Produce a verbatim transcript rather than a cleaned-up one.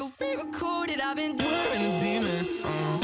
go re-record it. I've been doing a demon. Uh.